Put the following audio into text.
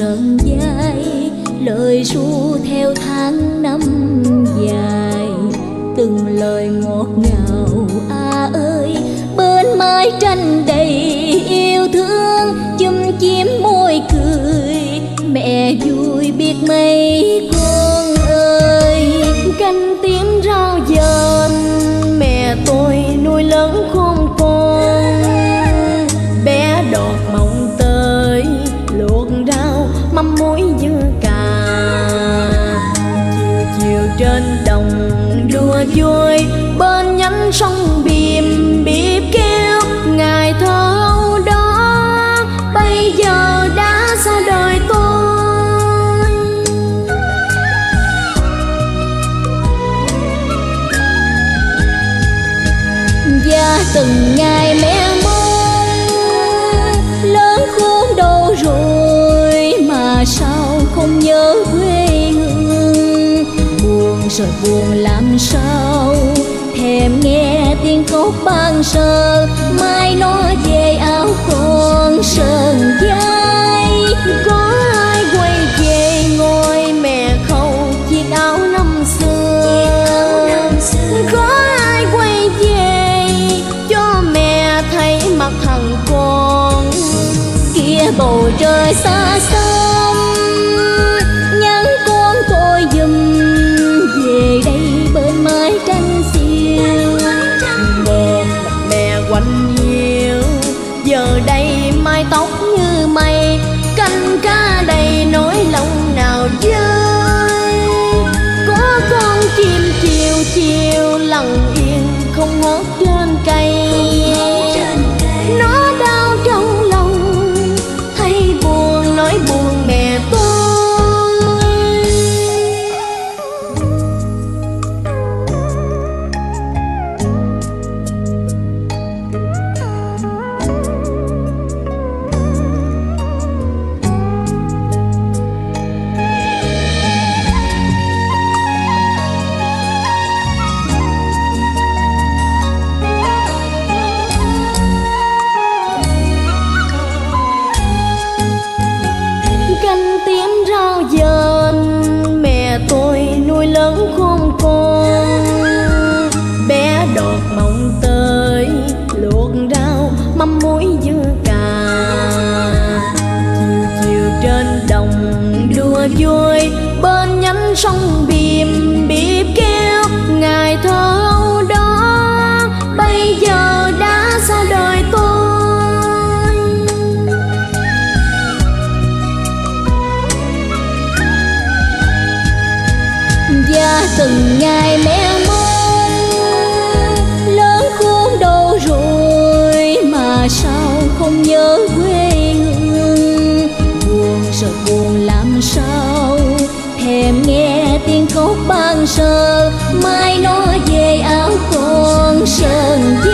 trần gian, lời ru theo tháng năm dài. Từng lời ngọt ngào ơi, bên mái tranh đầy yêu thương, chum chiếm môi cười, mẹ vui biết mấy con ơi. Canh tím rau dền mẹ tôi nuôi lớn khôn con, bé đọt mộng tới luộc rau mắm muối dưa cà. Chiều chiều trên đồng đua vui, bên nhánh sông Biềm biếp kêu ngày thơ âu đó, bây giờ đã xa đời tôi. Và từng ngày mẹ mong lớn khôn đâu rồi, mà sao không nhớ quê hương. Buồn rồi buồn làm sao, thèm nghe tiếng khóc ban sơ, mai nó về áo con sờn vai. Có ai quay về ngồi mẹ khâu chiếc áo năm xưa, có ai quay về cho mẹ thấy mặt thằng con kia. Bầu trời xa xăm nhắn con tôi giùm về đây bên mái tranh xiêu. Một mẹ quạnh hiu giờ đây mái tóc như mây, canh cá đầy nỗi lòng nào dơi. Có con chim chiều chiều lặng yên không hót trên cây, nó đau trong lòng hay buồn nói buồn mẹ tôi. Canh tím rau dền mẹ tôi nuôi lớn khôn con, bé đọt mộng tới luộc rau mắm muối dưa cà. Chiều chiều trên đồng đua vui, bên nhánh sông Biềm biếp kêu ngày thơ âu đó, bây giờ đã xa đời tôi. Và từng ngày mẹ mong lớn khôn đâu rồi, mà sao không nhớ quê hương. Buồn rồi buồn làm sao, thèm nghe tiếng khóc ban sơ, mai nó về áo con sờn